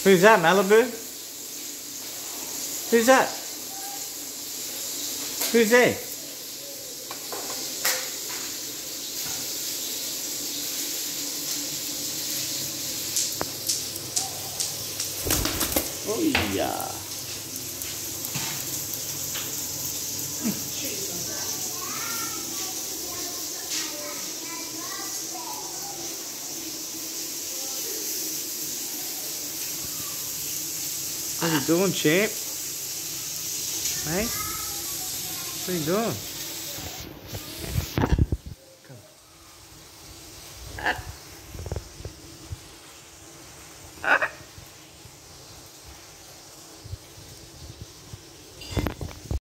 Who's that, Malibu? Who's that? Who's they? Oh yeah. What are you doing, champ? Hey? What are you doing?